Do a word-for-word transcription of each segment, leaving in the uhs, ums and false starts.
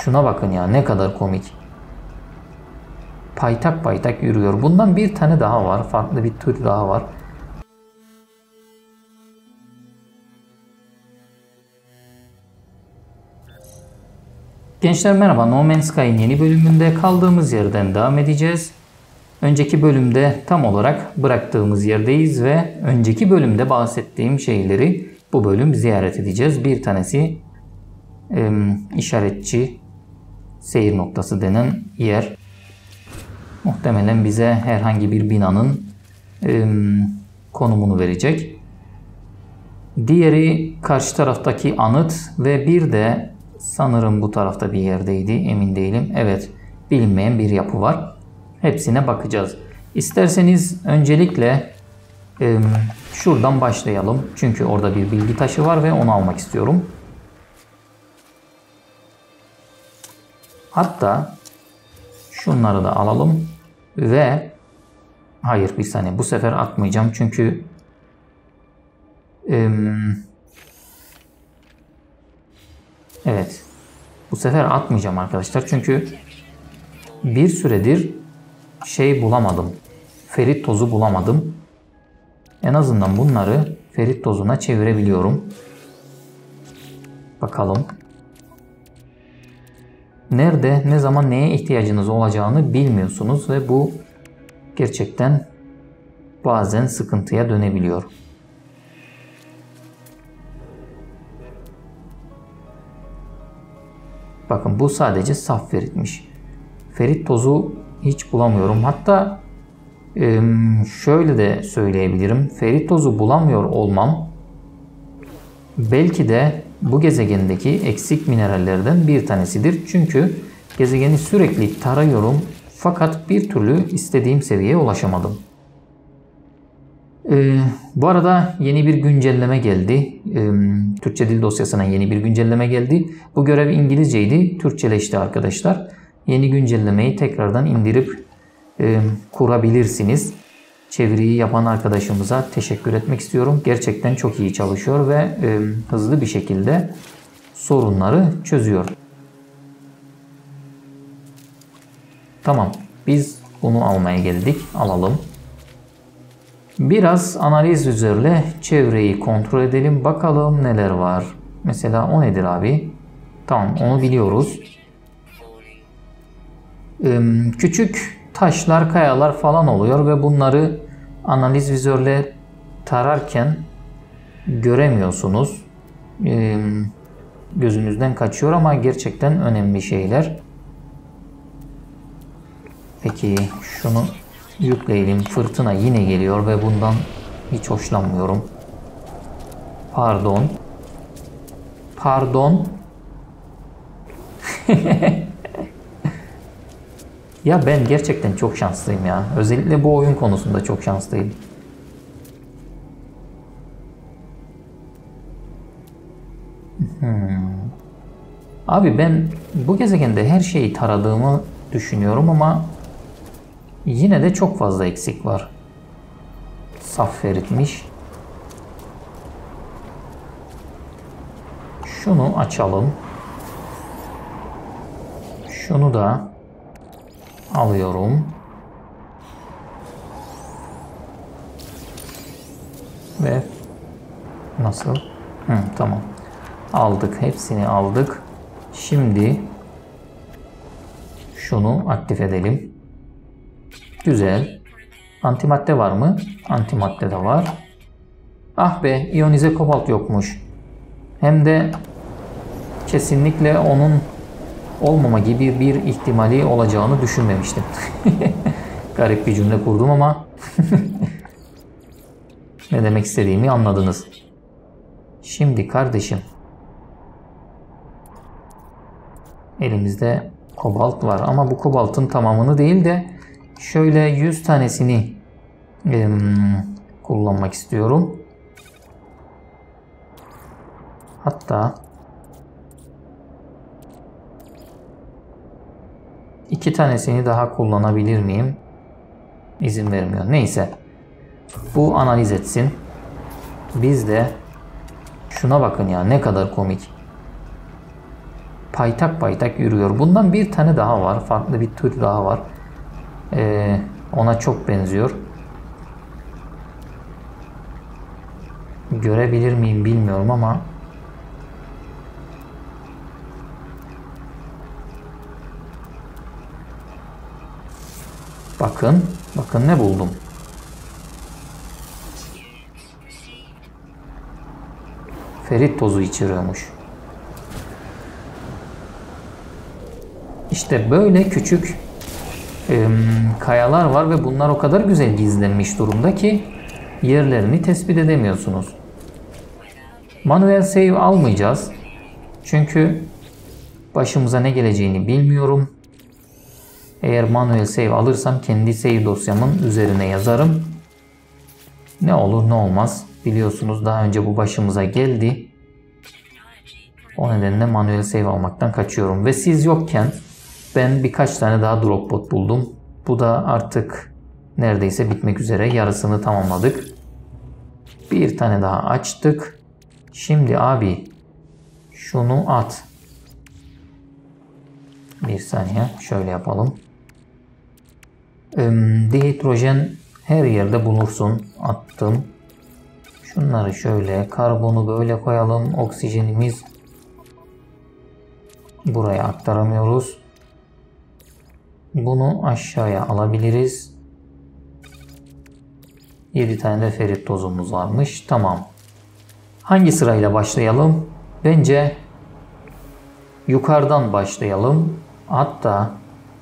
Şuna bakın ya, ne kadar komik. Paytak paytak yürüyor. Bundan bir tane daha var. Farklı bir tür daha var. Gençler merhaba. No Man's Sky'ın yeni bölümünde kaldığımız yerden devam edeceğiz. Önceki bölümde tam olarak bıraktığımız yerdeyiz ve önceki bölümde bahsettiğim şeyleri bu bölüm ziyaret edeceğiz. Bir tanesi e, işaretçi seyir noktası denen yer. Muhtemelen bize herhangi bir binanın e, konumunu verecek. Diğeri karşı taraftaki anıt ve bir de sanırım bu tarafta bir yerdeydi, emin değilim. Evet, bilinmeyen bir yapı var. Hepsine bakacağız. İsterseniz öncelikle e, şuradan başlayalım. Çünkü orada bir bilgi taşı var ve onu almak istiyorum. Hatta şunları da alalım ve hayır bir saniye, bu sefer atmayacağım çünkü e, evet bu sefer atmayacağım arkadaşlar çünkü bir süredir şey bulamadım. Ferit tozu bulamadım. En azından bunları ferit tozuna çevirebiliyorum. Bakalım. Nerede, ne zaman neye ihtiyacınız olacağını bilmiyorsunuz ve bu gerçekten bazen sıkıntıya dönebiliyor. Bakın bu sadece saf feritmiş. Ferit tozu hiç bulamıyorum. Hatta şöyle de söyleyebilirim. Ferit tozu bulamıyor olmam belki de bu gezegendeki eksik minerallerden bir tanesidir. Çünkü gezegeni sürekli tarıyorum fakat bir türlü istediğim seviyeye ulaşamadım. Ee, bu arada yeni bir güncelleme geldi. Ee, Türkçe dil dosyasına yeni bir güncelleme geldi. Bu görev İngilizceydi. Türkçeleşti arkadaşlar. Yeni güncellemeyi tekrardan indirip e, kurabilirsiniz. Çeviriyi yapan arkadaşımıza teşekkür etmek istiyorum. Gerçekten çok iyi çalışıyor ve e, hızlı bir şekilde sorunları çözüyor. Tamam. Biz bunu almaya geldik. Alalım. Biraz analiz üzerine çevreyi kontrol edelim. Bakalım neler var. Mesela o nedir abi? Tamam, onu biliyoruz. Ee, küçük taşlar, kayalar falan oluyor ve bunları analiz vizörle tararken göremiyorsunuz. Ee, gözünüzden kaçıyor ama gerçekten önemli şeyler. Peki şunu yükleyelim. Fırtına yine geliyor ve bundan hiç hoşlanmıyorum. Pardon. Pardon. Ya ben gerçekten çok şanslıyım ya. Özellikle bu oyun konusunda çok şanslıyım. Hmm. Abi ben bu gezegende her şeyi taradığımı düşünüyorum ama yine de çok fazla eksik var. Saf feritmiş. Şunu açalım. Şunu da alıyorum. Ve nasıl? Hı, tamam. Aldık. Hepsini aldık. Şimdi şunu aktif edelim. Güzel. Antimadde var mı? Antimadde de var. Ah be, iyonize kobalt yokmuş. Hem de kesinlikle onun olmama gibi bir ihtimali olacağını düşünmemiştim. Garip bir cümle kurdum ama ne demek istediğimi anladınız. Şimdi kardeşim, elimizde kobalt var ama bu kobaltın tamamını değil de şöyle yüz tanesini e, kullanmak istiyorum. Hatta iki tanesini daha kullanabilir miyim? İzin vermiyor. Neyse. Bu analiz etsin. Biz de şuna bakın ya, ne kadar komik. paytak paytak yürüyor. Bundan bir tane daha var. Farklı bir tür daha var. Ee, ona çok benziyor. Görebilir miyim bilmiyorum ama bakın, bakın ne buldum. Ferit tozu içeriyormuş. İşte böyle küçük e, kayalar var ve bunlar o kadar güzel gizlenmiş durumda ki yerlerini tespit edemiyorsunuz. Manuel save almayacağız. Çünkü başımıza ne geleceğini bilmiyorum. Eğer manuel save alırsam kendi save dosyamın üzerine yazarım. Ne olur ne olmaz. Biliyorsunuz daha önce bu başımıza geldi. O nedenle manuel save almaktan kaçıyorum. Ve siz yokken ben birkaç tane daha dropbot buldum. Bu da artık neredeyse bitmek üzere. Yarısını tamamladık. Bir tane daha açtık. Şimdi abi şunu at. Bir saniye şöyle yapalım. Dihidrojen her yerde bulursun. Attım. Şunları şöyle, karbonu böyle koyalım. Oksijenimiz buraya aktaramıyoruz. Bunu aşağıya alabiliriz. yedi tane de ferit tozumuz varmış. Tamam. Hangi sırayla başlayalım? Bence yukarıdan başlayalım. Hatta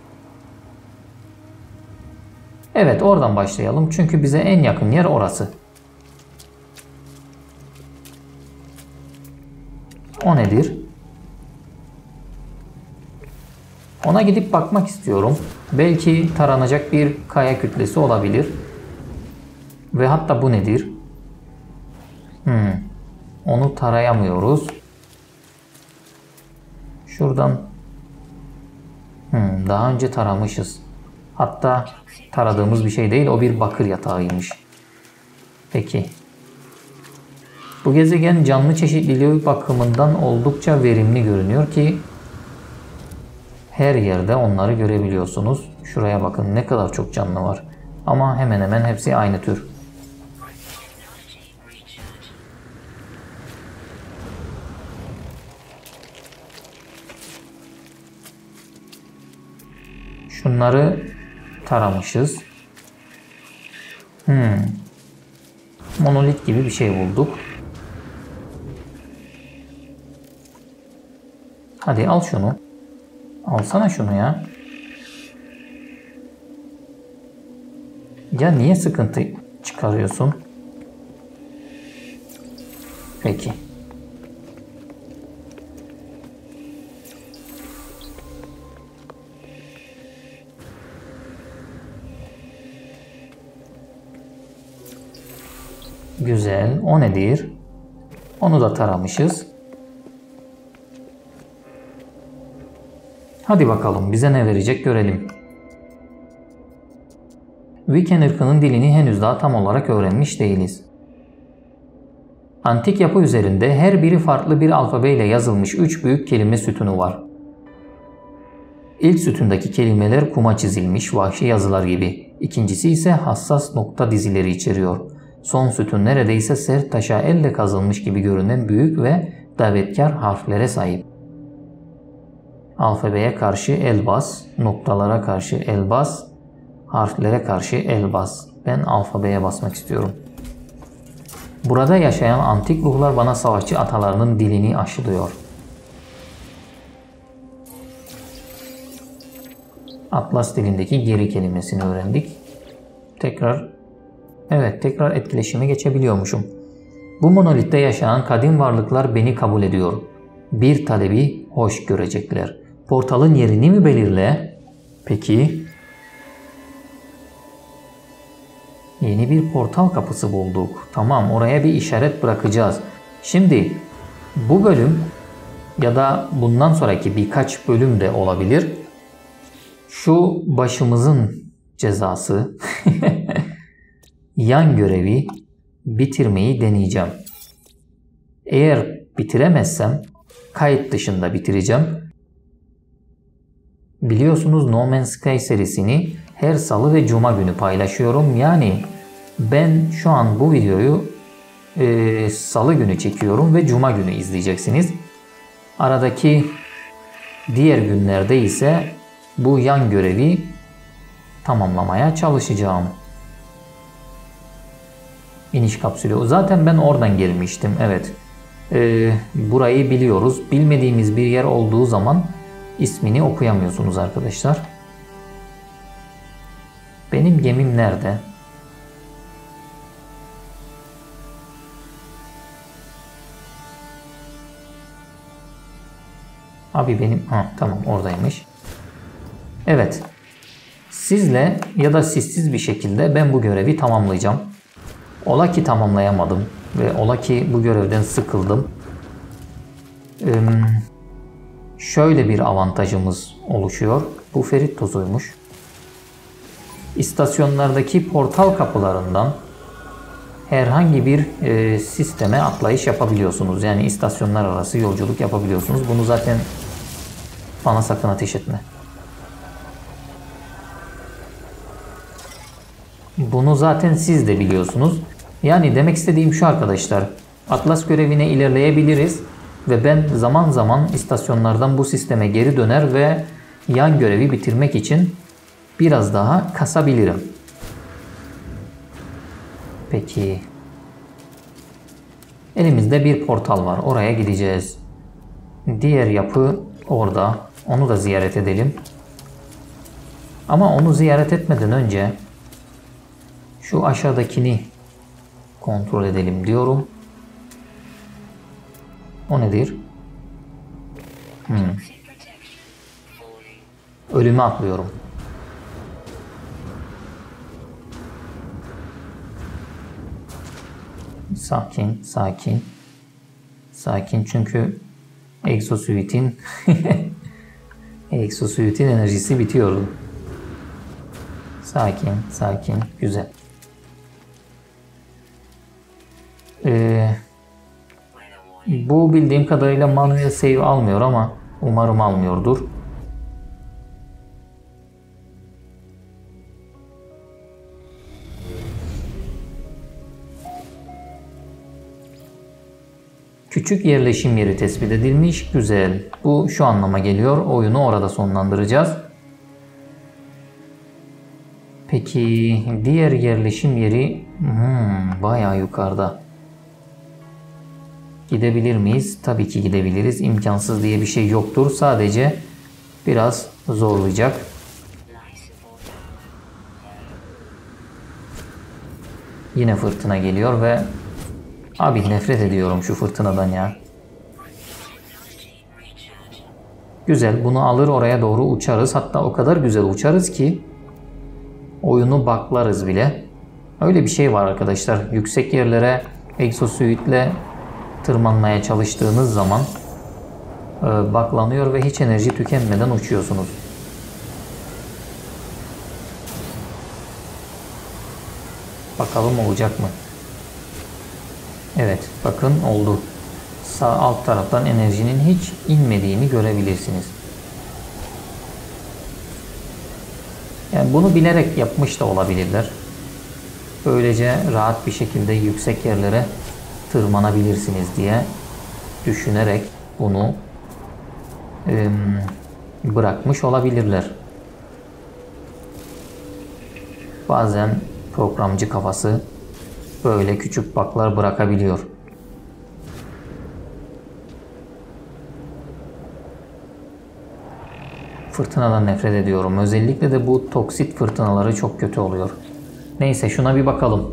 evet, oradan başlayalım. Çünkü bize en yakın yer orası. O nedir? Ona gidip bakmak istiyorum. Belki taranacak bir kaya kütlesi olabilir. Ve hatta bu nedir? Hmm. Onu tarayamıyoruz. Şuradan hmm, daha önce taramışız. Hatta taradığımız bir şey değil, o bir bakır yatağıymış. Peki. Bu gezegen canlı çeşitliliği bakımından oldukça verimli görünüyor ki her yerde onları görebiliyorsunuz. Şuraya bakın ne kadar çok canlı var. Ama hemen hemen hepsi aynı tür. Şunları taramışız. Hmm. Monolit gibi bir şey bulduk. Hadi al şunu. Alsana şunu ya. Ya niye sıkıntı çıkarıyorsun? Peki. Güzel. O nedir? Onu da taramışız. Hadi bakalım bize ne verecek görelim. Viken ırkının dilini henüz daha tam olarak öğrenmiş değiliz. Antik yapı üzerinde her biri farklı bir alfabeyle yazılmış üç büyük kelime sütunu var. İlk sütundaki kelimeler kuma çizilmiş vahşi yazılar gibi. İkincisi ise hassas nokta dizileri içeriyor. Son sütun neredeyse sert taşa elle kazılmış gibi görünen büyük ve davetkar harflere sahip. Alfabeye karşı el bas, noktalara karşı el bas, harflere karşı el bas. Ben alfabeye basmak istiyorum. Burada yaşayan antik ruhlar bana savaşçı atalarının dilini aşılıyor. Atlas dilindeki geri kelimesini öğrendik. Tekrar, evet tekrar etkileşime geçebiliyormuşum. Bu monolitte yaşayan kadim varlıklar beni kabul ediyor. Bir talebi hoş görecekler. Portalın yerini mi belirle? Peki. Yeni bir portal kapısı bulduk. Tamam, oraya bir işaret bırakacağız. Şimdi bu bölüm ya da bundan sonraki birkaç bölüm de olabilir. Şu başımızın cezası yan görevi bitirmeyi deneyeceğim. Eğer bitiremezsem kayıt dışında bitireceğim. Biliyorsunuz No Man's Sky serisini her salı ve cuma günü paylaşıyorum. Yani ben şu an bu videoyu e, salı günü çekiyorum ve cuma günü izleyeceksiniz. Aradaki diğer günlerde ise bu yan görevi tamamlamaya çalışacağım. İniş kapsülü. Zaten ben oradan gelmiştim. Evet. Ee, burayı biliyoruz. Bilmediğimiz bir yer olduğu zaman ismini okuyamıyorsunuz arkadaşlar. Benim gemim nerede? Abi benim... Ha, tamam oradaymış. Evet. Sizle ya da sizsiz bir şekilde ben bu görevi tamamlayacağım. Ola ki tamamlayamadım ve ola ki bu görevden sıkıldım. Ee, şöyle bir avantajımız oluşuyor. Bu ferit tozuymuş. İstasyonlardaki portal kapılarından herhangi bir e, sisteme atlayış yapabiliyorsunuz. Yani istasyonlar arası yolculuk yapabiliyorsunuz. Bunu zaten bana sakın ateş etme. Bunu zaten siz de biliyorsunuz. Yani demek istediğim şu arkadaşlar. Atlas görevine ilerleyebiliriz ve ben zaman zaman istasyonlardan bu sisteme geri döner ve yan görevi bitirmek için biraz daha kasabilirim. Peki. Elimizde bir portal var. Oraya gideceğiz. Diğer yapı orada. Onu da ziyaret edelim. Ama onu ziyaret etmeden önce şu aşağıdakini kontrol edelim diyorum. O nedir? Hmm. Ölüme atlıyorum. Sakin, sakin. Sakin çünkü Exosuit'in Exosuit'in enerjisi bitiyordu. Sakin, sakin, güzel. Ee, bu bildiğim kadarıyla manuel save almıyor ama umarım almıyordur. Küçük yerleşim yeri tespit edilmiş. Güzel. Bu şu anlama geliyor. Oyunu orada sonlandıracağız. Peki diğer yerleşim yeri hmm, bayağı yukarıda. Gidebilir miyiz? Tabii ki gidebiliriz. İmkansız diye bir şey yoktur. Sadece biraz zorlayacak. Yine fırtına geliyor ve abi nefret ediyorum şu fırtınadan ya. Güzel. Bunu alır oraya doğru uçarız. Hatta o kadar güzel uçarız ki oyunu baklarız bile. Öyle bir şey var arkadaşlar. Yüksek yerlere Exosuit'le tırmanmaya çalıştığınız zaman e, baklanıyor ve hiç enerji tükenmeden uçuyorsunuz. Bakalım olacak mı? Evet, bakın oldu. Sağ alt taraftan enerjinin hiç inmediğini görebilirsiniz. Yani bunu bilerek yapmış da olabilirler. Böylece rahat bir şekilde yüksek yerlere tırmanabilirsiniz diye düşünerek bunu e, bırakmış olabilirler. Bazen programcı kafası böyle küçük bug'lar bırakabiliyor. Fırtınadan nefret ediyorum. Özellikle de bu toksit fırtınaları çok kötü oluyor. Neyse şuna bir bakalım.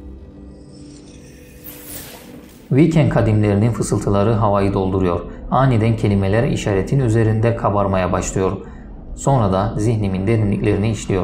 Weekend kadimlerinin fısıltıları havayı dolduruyor. Aniden kelimeler işaretin üzerinde kabarmaya başlıyor. Sonra da zihnimin derinliklerini işliyor.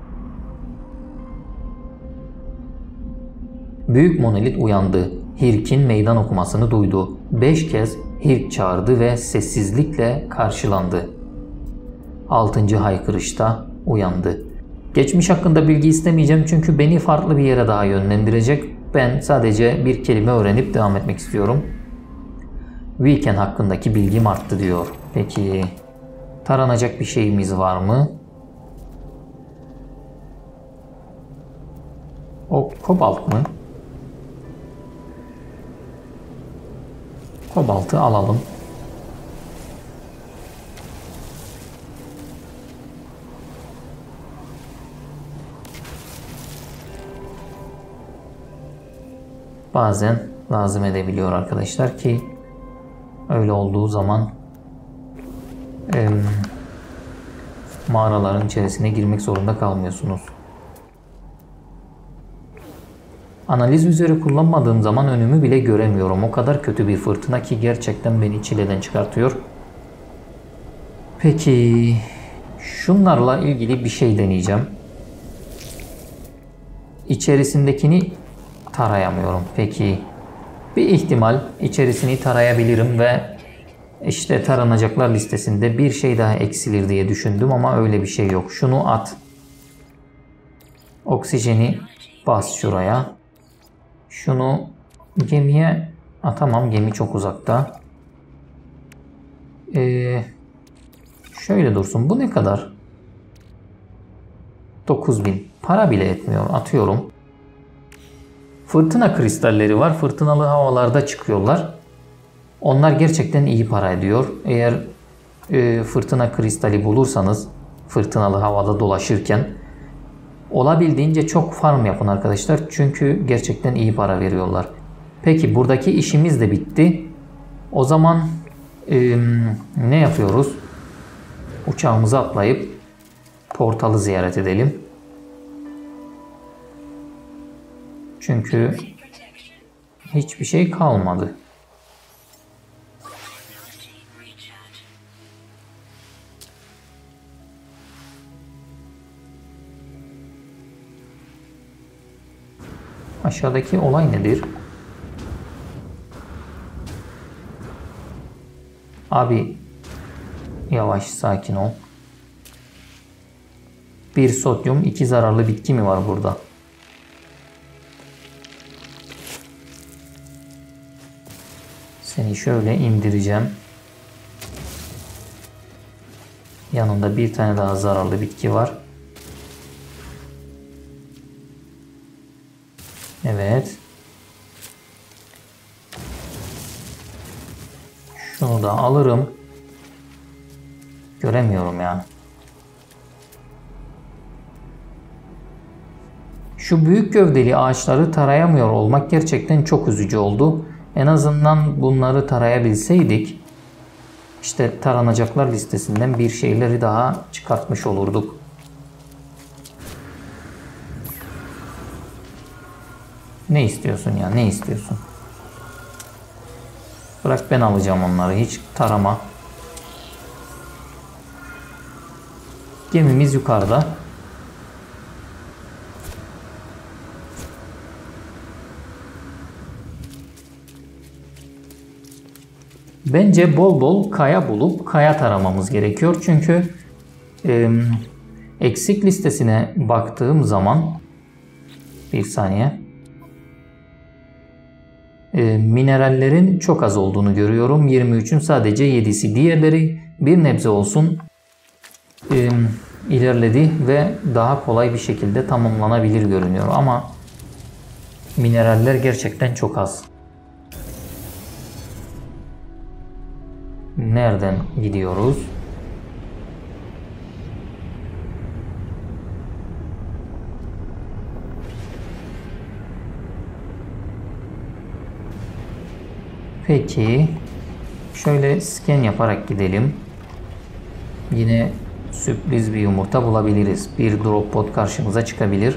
Büyük monolit uyandı. Hirk'in meydan okumasını duydu. Beş kez Hirk çağırdı ve sessizlikle karşılandı. Altıncı haykırışta uyandı. Geçmiş hakkında bilgi istemeyeceğim çünkü beni farklı bir yere daha yönlendirecek. Ben sadece bir kelime öğrenip devam etmek istiyorum. Weekend hakkındaki bilgim arttı diyor. Peki. Taranacak bir şeyimiz var mı? O kobalt mı? Kobaltı alalım. Bazen lazım edebiliyor arkadaşlar ki öyle olduğu zaman e, mağaraların içerisine girmek zorunda kalmıyorsunuz. Analiz üzeri kullanmadığım zaman önümü bile göremiyorum. O kadar kötü bir fırtına ki gerçekten beni çileden çıkartıyor. Peki şunlarla ilgili bir şey deneyeceğim. İçerisindekini tarayamıyorum. Peki bir ihtimal içerisini tarayabilirim ve işte taranacaklar listesinde bir şey daha eksilir diye düşündüm ama öyle bir şey yok. Şunu at. Oksijeni bas şuraya. Şunu gemiye atamam. Gemi çok uzakta. Ee, şöyle dursun. Bu ne kadar? dokuz bin. Para bile etmiyor. Atıyorum. Fırtına kristalleri var. Fırtınalı havalarda çıkıyorlar. Onlar gerçekten iyi para ediyor. Eğer e, fırtına kristali bulursanız fırtınalı havada dolaşırken olabildiğince çok farm yapın arkadaşlar. Çünkü gerçekten iyi para veriyorlar. Peki buradaki işimiz de bitti. O zaman e, ne yapıyoruz? Uçağımıza atlayıp portalı ziyaret edelim. Çünkü hiçbir şey kalmadı. Aşağıdaki olay nedir? Abi yavaş, sakin ol. Bir sodyum, iki zararlı bitki mi var burada? Seni şöyle indireceğim. Yanında bir tane daha zararlı bitki var. Evet. Şunu da alırım. Göremiyorum ya. Şu büyük gövdeli ağaçları tarayamıyor olmak gerçekten çok üzücü oldu. En azından bunları tarayabilseydik işte taranacaklar listesinden bir şeyleri daha çıkartmış olurduk. Ne istiyorsun ya? Ne istiyorsun? Bırak ben alacağım onları. Hiç tarama. Gemimiz yukarıda. Bence bol bol kaya bulup kaya taramamız gerekiyor. Çünkü e, eksik listesine baktığım zaman bir saniye e, minerallerin çok az olduğunu görüyorum. yirmi üçün sadece yedisi. Diğerleri bir nebze olsun e, ilerledi ve daha kolay bir şekilde tamamlanabilir görünüyor. Ama mineraller gerçekten çok az. Nereden gidiyoruz? Peki şöyle scan yaparak gidelim. Yine sürpriz bir yumurta bulabiliriz. Bir drop pod karşımıza çıkabilir.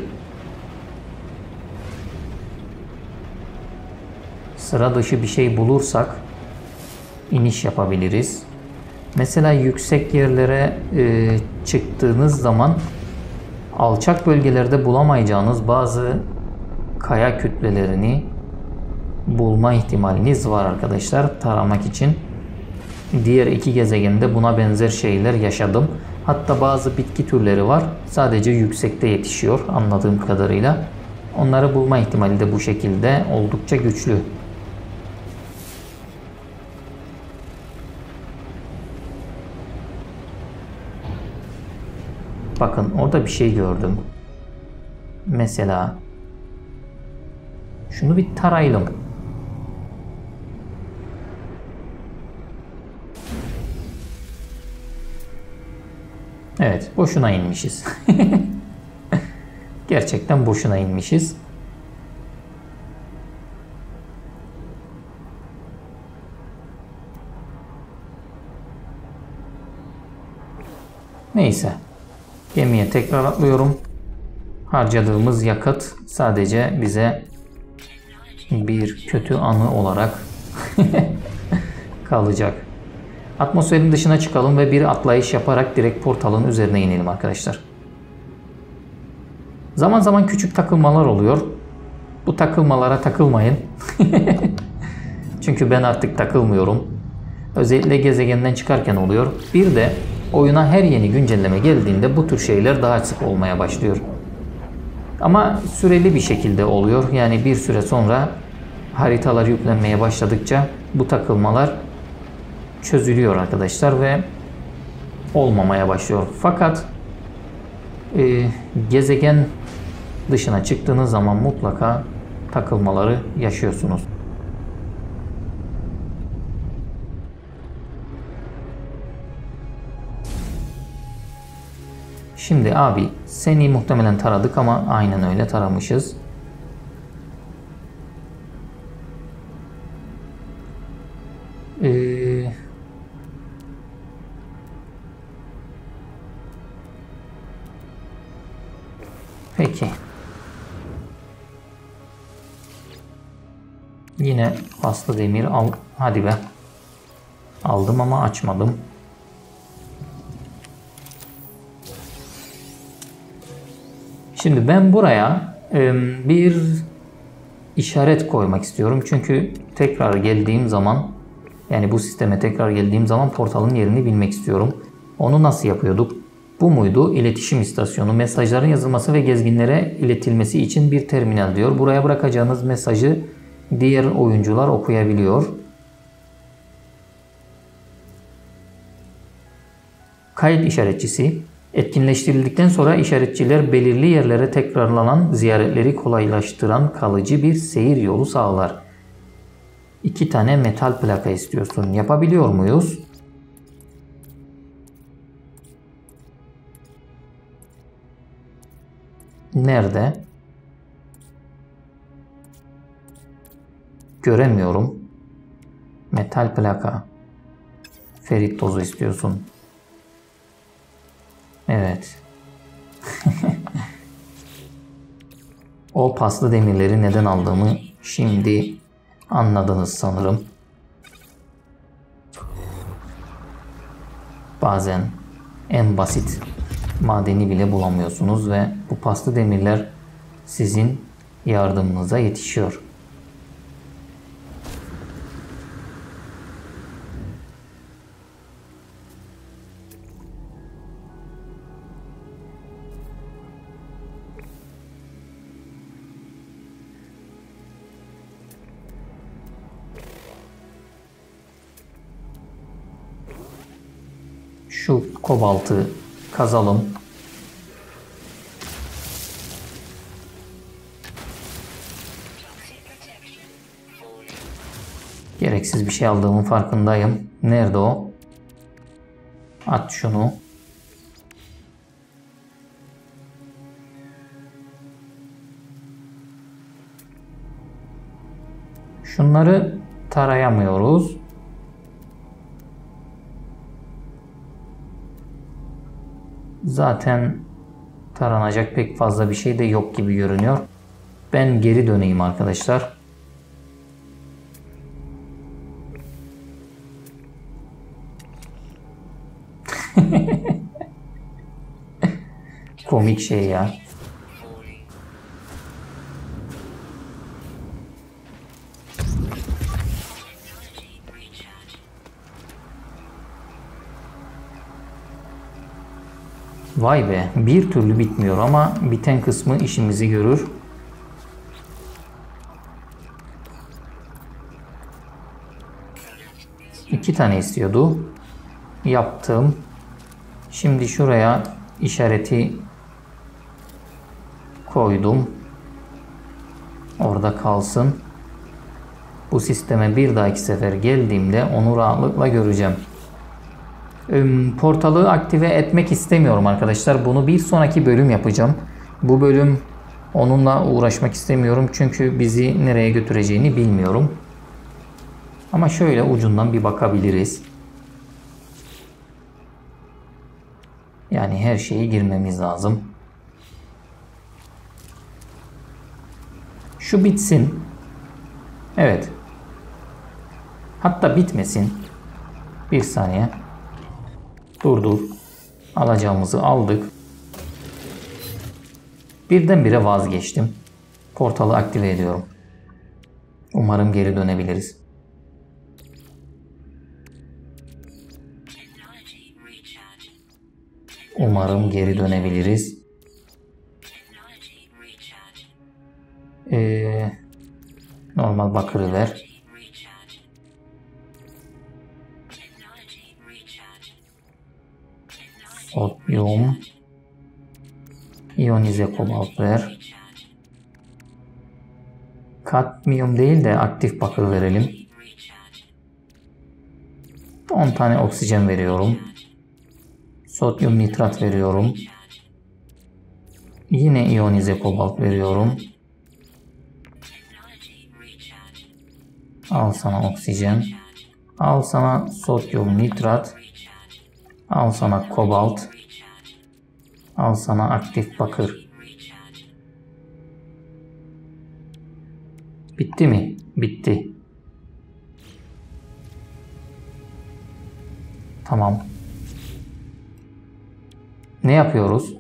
Sıra dışı bir şey bulursak iniş yapabiliriz. Mesela yüksek yerlere e, çıktığınız zaman alçak bölgelerde bulamayacağınız bazı kaya kütlelerini bulma ihtimaliniz var arkadaşlar taramak için. Diğer iki gezegende buna benzer şeyler yaşadım. Hatta bazı bitki türleri var. Sadece yüksekte yetişiyor anladığım kadarıyla. Onları bulma ihtimali de bu şekilde oldukça güçlü. Bakın orada bir şey gördüm. Mesela şunu bir tarayalım. Evet, boşuna inmişiz. Gerçekten boşuna inmişiz. Neyse. Gemiye tekrar atlıyorum. Harcadığımız yakıt sadece bize bir kötü anı olarak kalacak. Atmosferin dışına çıkalım ve bir atlayış yaparak direkt portalın üzerine inelim arkadaşlar. Zaman zaman küçük takılmalar oluyor. Bu takılmalara takılmayın. Çünkü ben artık takılmıyorum. Özellikle gezegenden çıkarken oluyor. Bir de oyuna her yeni güncelleme geldiğinde bu tür şeyler daha sık olmaya başlıyor. Ama süreli bir şekilde oluyor. Yani bir süre sonra haritalar yüklenmeye başladıkça bu takılmalar çözülüyor arkadaşlar ve olmamaya başlıyor. Fakat e, gezegen dışına çıktığınız zaman mutlaka takılmaları yaşıyorsunuz. Şimdi abi seni muhtemelen taradık ama aynen öyle taramışız. Ee, peki. Yine paslı demir al. Hadi be. Aldım ama açmadım. Şimdi ben buraya e, bir işaret koymak istiyorum. Çünkü tekrar geldiğim zaman, yani bu sisteme tekrar geldiğim zaman portalın yerini bilmek istiyorum. Onu nasıl yapıyorduk? Bu muydu? İletişim istasyonu. Mesajların yazılması ve gezginlere iletilmesi için bir terminal diyor. Buraya bırakacağınız mesajı diğer oyuncular okuyabiliyor. Kayıt işaretçisi. Etkinleştirildikten sonra işaretçiler belirli yerlere tekrarlanan ziyaretleri kolaylaştıran kalıcı bir seyir yolu sağlar. İki tane metal plaka istiyorsun. Yapabiliyor muyuz? Nerede? Göremiyorum. Metal plaka. Ferit tozu istiyorsun. Evet. O paslı demirleri neden aldığımı şimdi anladınız sanırım. Bazen en basit madeni bile bulamıyorsunuz ve bu paslı demirler sizin yardımınıza yetişiyor. Şu kobaltı kazalım. Gereksiz bir şey aldığımın farkındayım. Nerede o? At şunu. Şunları tarayamıyoruz. Zaten taranacak pek fazla bir şey de yok gibi görünüyor. Ben geri döneyim arkadaşlar. Komik şey ya. Vay be, bir türlü bitmiyor ama biten kısmı işimizi görür. İki tane istiyordu. Yaptım. Şimdi şuraya işareti koydum. Orada kalsın. Bu sisteme bir dahaki sefer geldiğimde onu rahatlıkla göreceğim. Portalı aktive etmek istemiyorum arkadaşlar. Bunu bir sonraki bölüm yapacağım. Bu bölüm onunla uğraşmak istemiyorum. Çünkü bizi nereye götüreceğini bilmiyorum. Ama şöyle ucundan bir bakabiliriz. Yani her şeyi girmemiz lazım. Şu bitsin. Evet. Hatta bitmesin. Bir saniye. Dur dur. Alacağımızı aldık. Birdenbire vazgeçtim. Portalı aktive ediyorum. Umarım geri dönebiliriz. Umarım geri dönebiliriz. Ee, normal bakırı ver. Sodyum. İyonize kobalt ver. Kadmiyum değil de aktif bakır verelim. on tane oksijen veriyorum. Sodyum nitrat veriyorum. Yine iyonize kobalt veriyorum. Al sana oksijen. Al sana sodyum nitrat. Al sana kobalt. Al sana aktif bakır. Bitti mi? Bitti. Tamam. Ne yapıyoruz?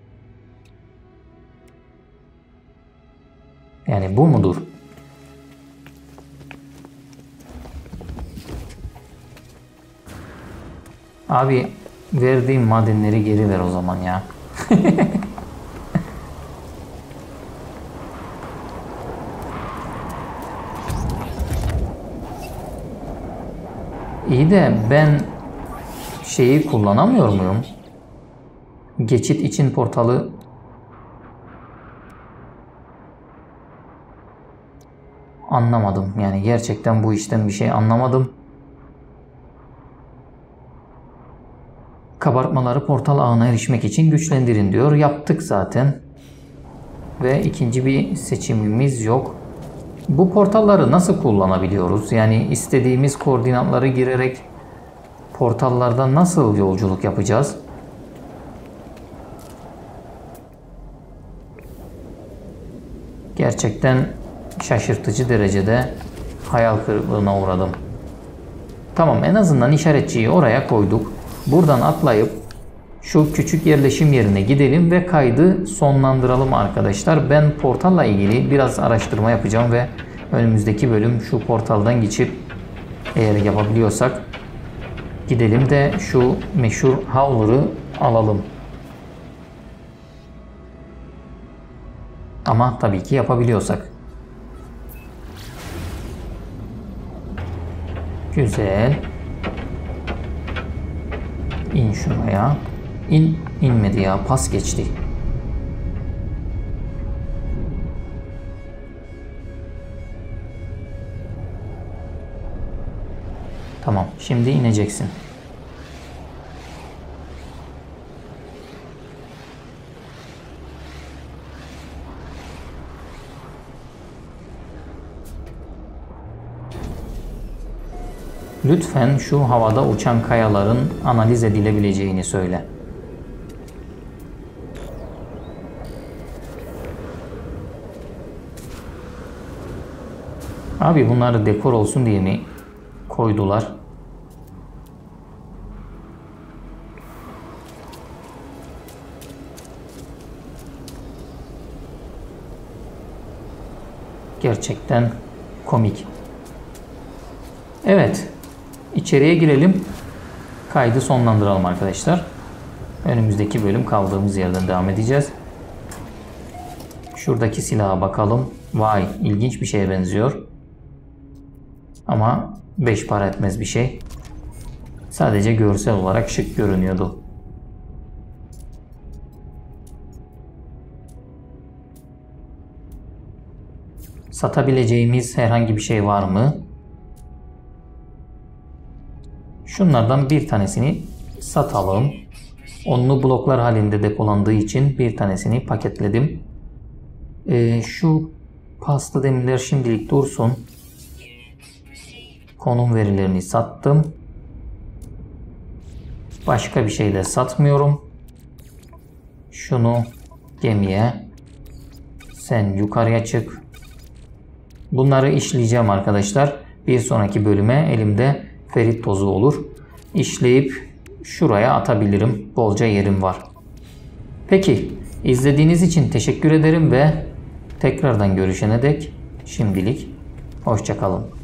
Yani bu mudur? Abi verdiğim madenleri geri ver o zaman ya. İyi de ben şeyi kullanamıyor muyum? Geçit için portalı anlamadım. Yani gerçekten bu işten bir şey anlamadım. Kabartmaları portal ağına erişmek için güçlendirin diyor. Yaptık zaten. Ve ikinci bir seçimimiz yok. Bu portalları nasıl kullanabiliyoruz? Yani istediğimiz koordinatları girerek portallarda nasıl yolculuk yapacağız? Gerçekten şaşırtıcı derecede hayal kırıklığına uğradım. Tamam, en azından işaretçiyi oraya koyduk. Buradan atlayıp şu küçük yerleşim yerine gidelim ve kaydı sonlandıralım arkadaşlar. Ben portalla ilgili biraz araştırma yapacağım ve önümüzdeki bölüm şu portaldan geçip eğer yapabiliyorsak gidelim de şu meşhur Howler'ı alalım. Ama tabii ki yapabiliyorsak. Güzel. İn şuraya. İn, inmedi ya. Pas geçti. Tamam. Şimdi ineceksin. Lütfen şu havada uçan kayaların analiz edilebileceğini söyle. Abi bunları dekor olsun diye mi koydular? Gerçekten komik. Evet. İçeriye girelim. Kaydı sonlandıralım arkadaşlar. Önümüzdeki bölüm kaldığımız yerden devam edeceğiz. Şuradaki silaha bakalım. Vay, ilginç bir şeye benziyor. Ama beş para etmez bir şey. Sadece görsel olarak şık görünüyordu. Satabileceğimiz herhangi bir şey var mı? Şunlardan bir tanesini satalım. Onlu bloklar halinde depolandığı için bir tanesini paketledim. Ee, şu pasta demirler şimdilik dursun. Konum verilerini sattım. Başka bir şey de satmıyorum. Şunu gemiye. Sen yukarıya çık. Bunları işleyeceğim arkadaşlar. Bir sonraki bölüme elimde ferit tozu olur. İşleyip şuraya atabilirim. Bolca yerim var. Peki, izlediğiniz için teşekkür ederim ve tekrardan görüşene dek şimdilik hoşça kalın.